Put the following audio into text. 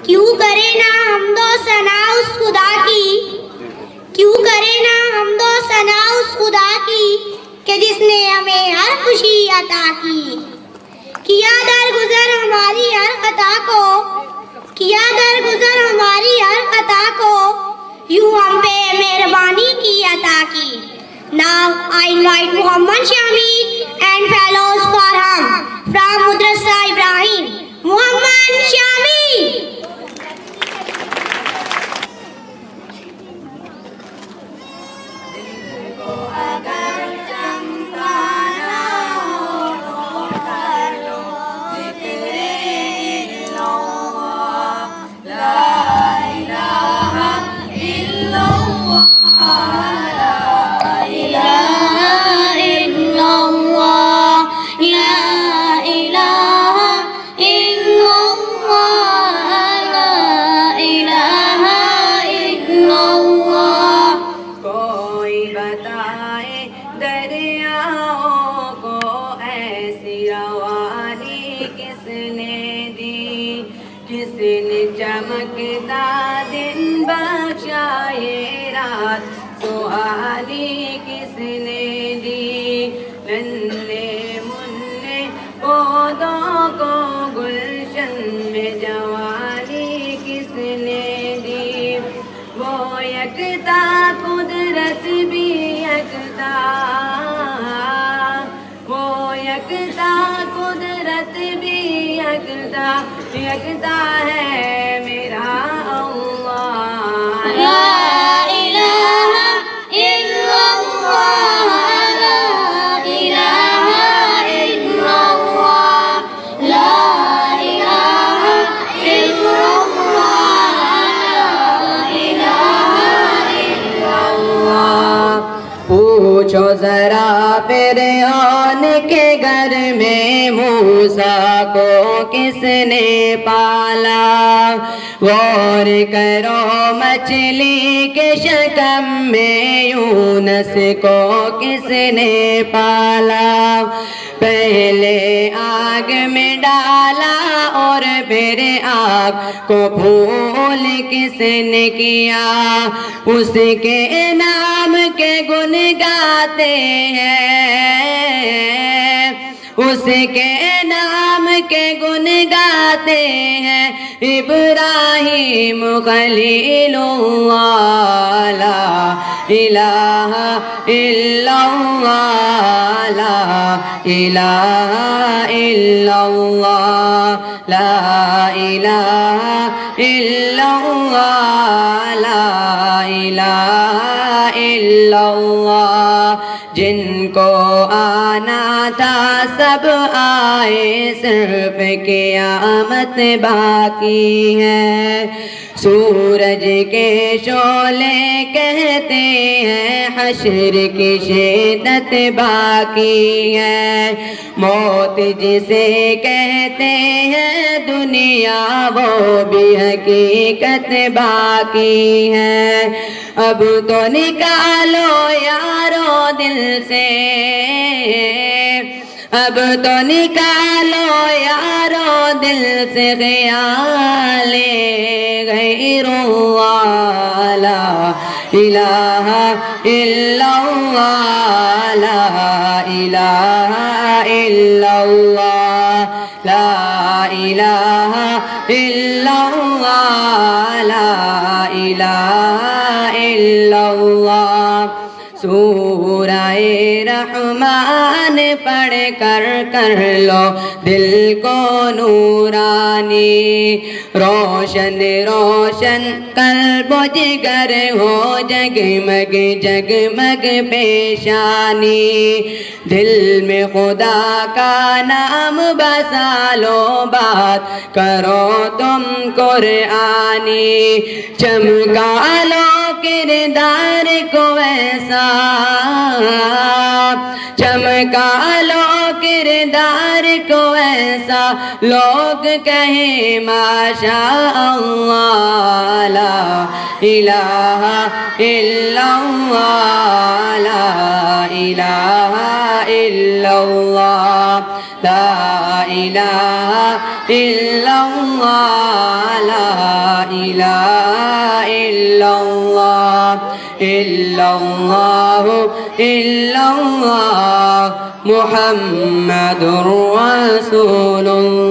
کیوں کرے نا حمد و ثنا اس خدا کی، کیوں کرے نا حمد و ثنا اس خدا کی کہ جس نے ہمیں ہر خوشی عطا کی. کیا درگزر ہماری ہر خطا کو، کیا درگزر ہماری ہر خطا کو، یوں ہم پہ مہربانی کی عطا کی. Now I invite Muhammad Shami and fellows Farham from Madrassah Ibrahim. Muhammad Shami. چمکتا دن بخشائے رات سہانی کس نے دی. ننھے منھے پودوں کو گلشن میں جوانی کس نے دی. وہ یکتا قدرت بھی یکتا، وہ یکتا قدرت بھی یکتا، یکتا ہے میرا اللہ. لا الہ الا اللہ، لا الہ الا اللہ، لا الہ الا اللہ، لا الہ الا اللہ. پوچھو ذرا فرعون کے گھر میں موسیٰ کو کس نے پالا. غور کرو مچھلی کے شکم میں یونس کو کس نے پالا. پہلے آگ میں ڈالا اور پھر آگ کو پھول کس نے کیا. اس کے نام کے گن گاتے ہیں، اس کے نام کے گن گاتے ہیں ابراہیم خلیل اللہ. لا الہ الا اللہ، لا الہ الا اللہ، لا الہ الا اللہ، لا الہ الا اللہ. جن کو آنا تھا سب آئے، صرف قیامت باقی ہے. سورج کے شعلے کہتے ہیں حشر کی شدت باقی ہے. موت جسے کہتے ہیں دنیا وہ بھی حقیقت باقی ہے. اب تو نکالو یارو دل سے، اب تو نکالو یارو دل سے خیال غیر اللہ. لا الہ الا اللہ، لا الہ الا اللہ، لا الہ الا اللہ، لا الہ الا اللہ. سورہ رحمان پڑھ کر لو دل کو نورانی. روشن روشن قلب و جگر ہو جگمگ جگمگ پیشانی. دل میں خدا کا نام بسا لو، بات کرو تم قرآنی. چمکا لو کردار کو ایسا، چمکا لو کردار کو ایسا لوگ کہیں ماشاء اللہ. لا الہ الا اللہ، لا الہ الا اللہ، لا الہ الا اللہ، لا إله إلا الله إلا الله إلا الله محمد رسول الله